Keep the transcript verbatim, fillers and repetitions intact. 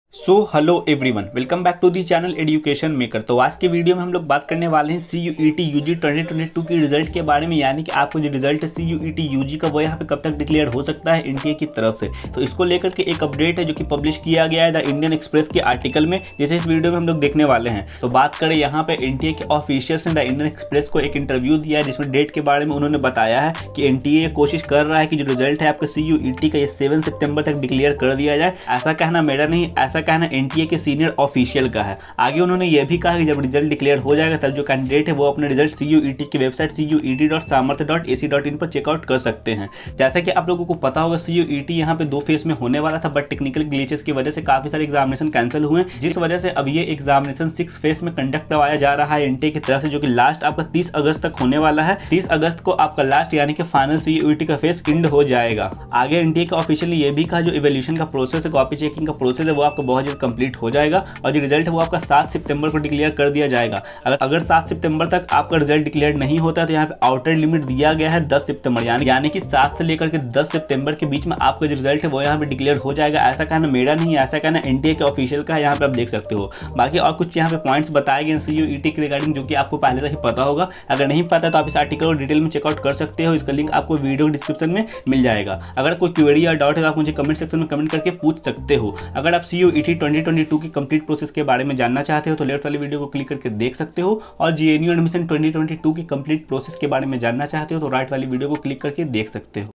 So hello everyone, welcome back to the channel education maker. तो आज के video में हम लोग बात करने वाले हैं C U E T U G twenty twenty two की रिजल्ट के बारे में, यानी कि आपको जो रिजल्ट है C U E T U G का वो यहाँ पे कब तक डिक्लेयर हो सकता है एन टी ए की तरफ से। तो इसको लेकर के एक अपडेट है जो कि पब्लिश किया गया है द इंडियन एक्सप्रेस के आर्टिकल में, जैसे इस वीडियो में हम लोग देखने वाले हैं। तो बात करें यहाँ पे एन टी ए के ऑफिशियल्स ने द इंडियन एक्सप्रेस को एक इंटरव्यू दिया है जिसमें डेट के बारे में उन्होंने बताया है कि एन टी ए कोशिश कर रहा है कि जो रिजल्ट है आपका सी यू ई टी का ये सेवन सितंबर तक डिक्लेयर कर दिया जाए। ऐसा कहना मेरा नहीं, ऐसा कहना एन टी ए के सीनियर ऑफिशियल का है। आगे उन्होंने यह भी कहा कि जब रिजल्ट डिक्लेयर हो जाएगा तब जो कैंडिडेट है वो अपने result C U E T की website C U E T dot Samarth dot A C dot in पर चेकआउट कर सकते हैं। जैसा कि आप लोगों को पता होगा सी यू ई टी यहाँ पे दो फेज में होने वाला था, बट टेक्निकल ग्लिचेस की वजह से काफी सारे एग्जामिनेशन कैंसिल हुए, जिस वजह से अब ये एग्जामिनेशन सिक्स फेज में कंडक्ट करवाया जा रहा है एन टी ए की तरफ से, जो कि लास्ट आपका तीस अगस्त तक होने वाला है। तीस अगस्त को आपका लास्ट यानी कि final C U E T का फेज एंड हो जाएगा। आगे एन टी ए का ऑफिशियल ने यह भी कहा जो इवैल्यूएशन का प्रोसेस है, कॉपी चेकिंग का प्रोसेस है, वो आपका बहुत जल्द कंप्लीट हो जाएगा और जो रिजल्ट है वो आपका सात सितंबर को डिक्लेयर कर दिया जाएगा। अगर अगर सात सितंबर तक आपका रिजल्ट डिक्लेयर नहीं होता तो यहाँ पे आउटर लिमिट दिया गया है दस सितंबर, यानी यानी कि सात से लेकर के दस सितंबर के बीच में आपका जो रिजल्ट है वो यहाँ पे डिक्लेयर हो जाएगा। ऐसा कहना मेरा नहीं है, ऐसा कहना एन टी ए के ऑफिशियल का है, यहाँ पे आप देख सकते हो। बाकी और कुछ यहाँ पे पॉइंट्स बताए गए सी यू ई टी के रिगार्डिंग जो कि आपको पहले से ही पता होगा। अगर नहीं पता तो आप इस आर्टिकल को डिटेल में चेकआउट कर सकते हो, इसका लिंक आपको वीडियो डिस्क्रिप्शन में मिल जाएगा। अगर कोई क्वेरी या डाउट है तो आप मुझे कमेंट सेक्शन में कमेंट करके पूछ सकते हो। अगर आप C U E T twenty twenty two की कंप्लीट प्रोसेस के बारे में जानना चाहते हो तो लेफ्ट वाली वीडियो को क्लिक करके देख सकते हो, और J N U admission twenty twenty two की कंप्लीट प्रोसेस के बारे में जानना चाहते हो तो राइट वाली वीडियो को क्लिक करके देख सकते हो।